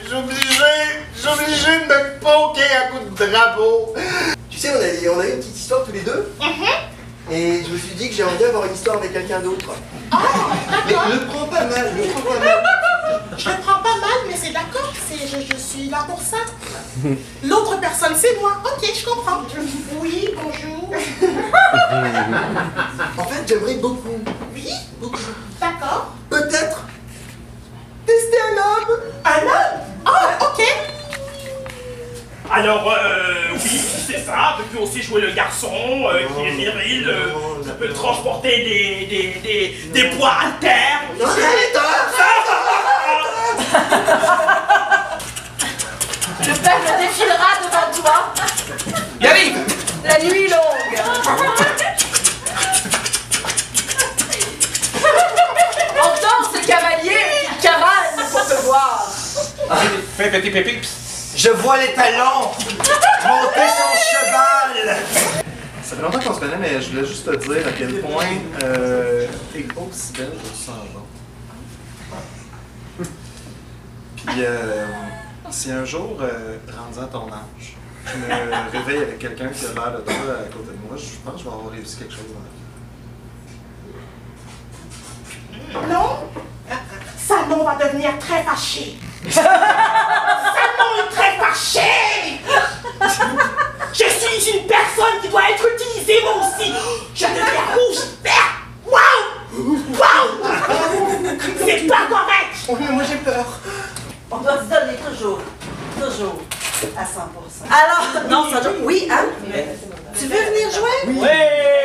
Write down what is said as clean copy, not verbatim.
J'ai obligé de me poker à coups de drapeau. Tu sais, on a eu une petite histoire tous les deux. Et je me suis dit que j'aimerais bien avoir une histoire avec quelqu'un d'autre. Oh, Mais d'accord. le prends pas mal, le prends pas mal. Je le prends pas mal, mais c'est d'accord, je suis là pour ça. L'autre personne, c'est moi. Ok, je comprends. Oui, bonjour. En fait, j'aimerais beaucoup. Oui, d'accord. Peut-être tester un homme. Un homme? Oh, ok. Alors, oui, c'est ça. Je peux aussi jouer le garçon qui est viril. Je peux transporter des poids haltères. Le peuple défilera devant toi. J'arrive. La nuit longue. Entends ce cavalier qui cavale pour te voir. Fais petit pépé. Je vois les talons monter son cheval. Ça fait longtemps qu'on se connaît, mais je voulais juste te dire à quel point t'es aussi belle pour 100 ans. Puis si un jour, rendu à ton âge, je me réveille avec quelqu'un qui a l'air de toi à côté de moi, je pense que je vais avoir réussi quelque chose dans la vie. Non, Salmon va devenir très fâché. Salmon est très fâché. Je suis une personne qui doit être utilisée moi aussi. Je deviens rouge, vert. Waouh! Waouh! C'est pas correct. Oui, mais moi j'ai peur. On doit se donner toujours à 100%. Alors, non, ça doit... Oui, hein? Tu veux venir jouer? Oui.